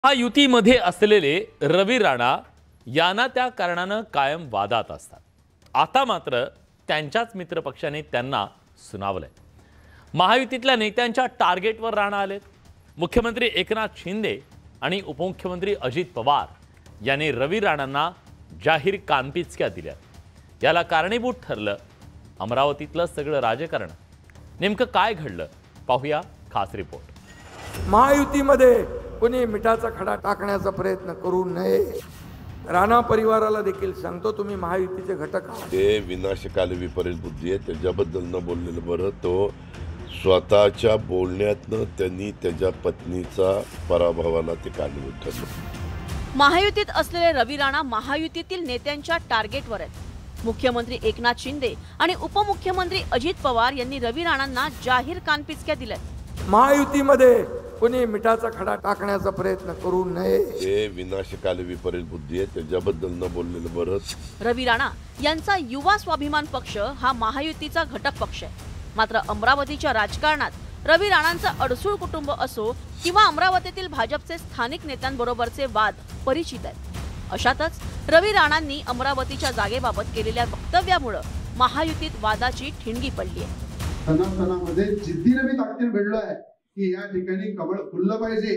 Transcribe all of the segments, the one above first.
महायुतीमध्ये असलेले रवी राणा यांना त्या कारणानं कायम वादात असतात। आता मात्र त्यांच्याच मित्रपक्षाने त्यांना सुनावलंय। महायुतीतल्या नेत्यांच्या टार्गेटवर राणा आलेत। मुख्यमंत्री एकनाथ शिंदे आणि उपमुख्यमंत्री अजित पवार यांनी रवी राणांना जाहीर कानपिचक्या दिल्या। याला कारणीभूत ठरलं अमरावतीतलं सगळं राजकारण। नेमकं काय घडलं पाहूया खास रिपोर्ट। महायुतीमध्ये कोणी मिठाचा खडा टाकण्याचा प्रयत्न करू नये। राणा परिवाराला देखील सांगतो, तुम्ही महायुतीचे घटक आहात। ते विनाशकाली विपरीत बुद्धी आहे, त्याच्याबद्दल न बोललेलं बरं। तो स्वतःच्या बोलण्यातनं त्यांनी त्याच्या पत्नीचा पराभवाला ते कारणीभूत ठरलं। महायुतीत असलेले रवी राणा महायुतीतील नेत्यांच्या टार्गेटवर आहेत। मुख्यमंत्री एकनाथ शिंदे आणि उपमुख्यमंत्री अजित पवार यांनी रवी राणांना जाहीर कानपिचक्या दिल्यात। महायुतीमध्ये कोणी मिठाचा खडा टाकण्याचा प्रयत्न करू नये। ते विनाशकाली विपरीत बुद्धी आहे, त्याच्याबद्दल न बोललेलं बरं। रवी राणा यांचा युवा स्वाभिमान पक्ष हा महायुतीचा घटक पक्ष आहे। मात्र अमरावतीच्या राजकारणात रवी राणांचं अडसूळ कुटुंब असो किंवा अमरावतीतील भाजपचे स्थानिक नेत्यांबरोबरचे वाद परिचित आहेत। अशातच रवी राणांनी अमरावतीच्या जागेबाबत केलेल्या वक्तव्यामुळे महायुतीत वादाची ठिणगी पडली आहे। तणामध्ये जिद्दीने मी ताकदीने भिडलो आहे की या ठिकाणी कमळ फुललं पाहिजे।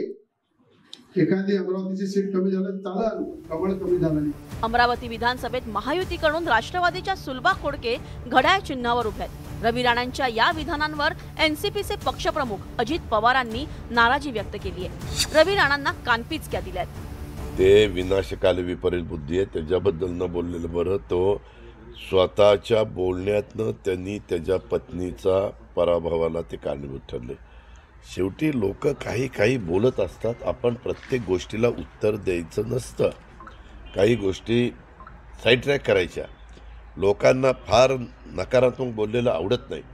एखादी अमरावतीची सीट कमी झालं चालेल, कमळ कमी झालं नाही। अमरावती विधानसभेत महायुतीकडून राष्ट्रवादीच्या सुलभा खोडके घड्याळ चिन्हावर उभे आहेत। रवी राणांच्या या विधानांवर एनसीपीचे पक्षप्रमुख अजित पवारांनी नाराजी व्यक्त केली आहे। रवी राणांना कानपिचक्या दिल्यात। ते विनाशकाली विपरीत बुद्धी आहे, त्याच्याबद्दल न बोललेलं बरं। तो स्वतःच्या बोलण्यातनं त्यांनी त्याच्या पत्नीचा पराभवाला ते कारणीभूत ठरले। शेवटी लोक काही बोलत असतात, आपण प्रत्येक गोष्टीला उत्तर द्यायचं नसतं। काही गोष्टी साईड ट्रॅक करायच्या। लोकांना फार नकारात्मक बोललेलं आवडत नाही,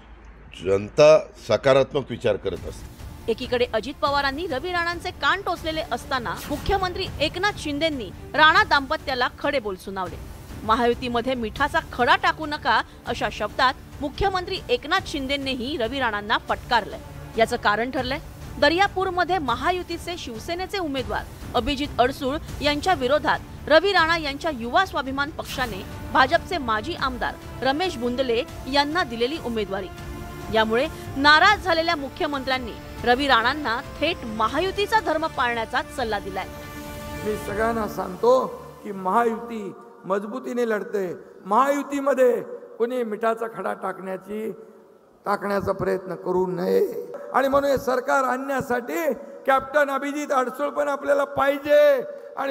जनता सकारात्मक विचार करत असते। एकीकडे अजित पवारांनी रवी राणांचे कान टोचलेले असताना मुख्यमंत्री एकनाथ शिंदेंनी राणा दाम्पत्याला खडे बोल सुनावले। महायुतीमध्ये मिठाचा खडा टाकू नका अशा शब्दात मुख्यमंत्री एकनाथ शिंदेंनीही रवी राणांना फटकारलंय। याचं कारण ठरलंय दर्यापूरमध्ये महायुतीचे शिवसेनेचे उमेदवार अभिजित अडसूळ यांच्या विरोधात रवी राणा यांच्या युवा स्वाभिमान पक्षाने भाजपचे माजी आमदार रमेश बुंदले यांना दिलेली उमेदवारी। यामुळे नाराज झालेल्या मुख्यमंत्र्यांनी रवी राणांना थेट महायुतीचा धर्म पाळण्याचा सल्ला दिलाय। मी सगळ्यांना सांगतो की महायुती मजबूतीने लढते। महायुतीमध्ये कोणी मिठाचा खडा टाकण्याचा प्रयत्न करू नये आणि म्हणून हे सरकार आणण्यासाठी कॅप्टन अभिजित अडसूळ पण आपल्याला पाहिजे। आणि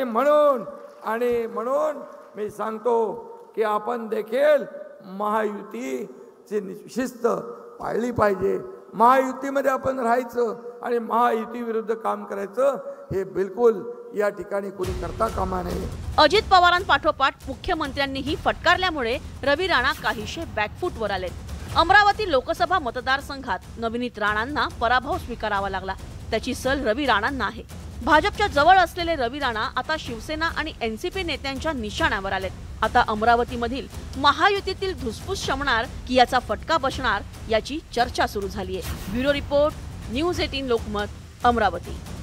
म्हणून मी सांगतो की आपण देखील महायुतीची शिस्त पाळली पाहिजे। महायुतीमध्ये आपण राहायचं आणि महायुती विरुद्ध काम करायचं, हे बिलकुल या ठिकाणी कोणी करता कामा नये। अजित पवारांपाठोपाठ मुख्यमंत्र्यांनीही फटकारल्यामुळे रवी राणा काहीशे बॅकफूटवर आलेत। अमरावती लोकसभा मतदारसंघात नवनीत राणांना पराभव स्वीकारावा लागला। त्याची सल रवी राणांना आहे। भाजपच्या जवळ असलेले रवी राणा आता शिवसेना आणि एनसीपी नेत्यांच्या निशाण्यावर आलेत। आता अमरावतीमधील महायुतीतील धुसफूस शमणार की याचा फटका बसणार याची चर्चा सुरू झाली आहे। Bureau report, news 18 Lokmat, Amravati.